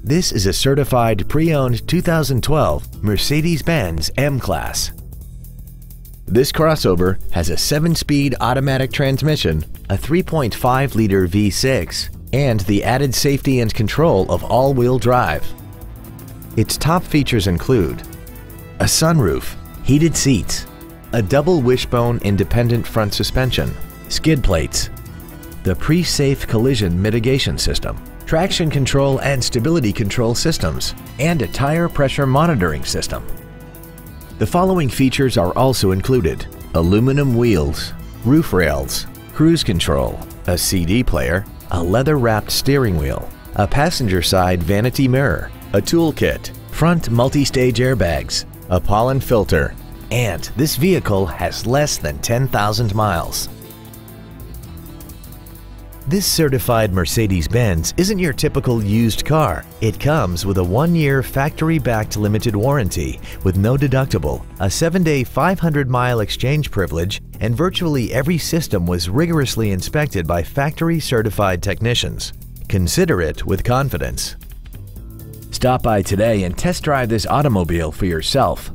This is a certified pre-owned 2012 Mercedes-Benz M-Class. This crossover has a 7-speed automatic transmission, a 3.5-liter V6, and the added safety and control of all-wheel drive. Its top features include a sunroof, heated seats, a double wishbone independent front suspension, skid plates, the pre-safe collision mitigation system, traction control and stability control systems, and a tire pressure monitoring system. The following features are also included: aluminum wheels, roof rails, cruise control, a CD player, a leather-wrapped steering wheel, a passenger side vanity mirror, a toolkit, front multi-stage airbags, a pollen filter, and this vehicle has less than 10,000 miles. This certified Mercedes-Benz isn't your typical used car. It comes with a 1-year factory-backed limited warranty with no deductible, a 7-day 500-mile exchange privilege, and virtually every system was rigorously inspected by factory-certified technicians. Consider it with confidence. Stop by today and test drive this automobile for yourself.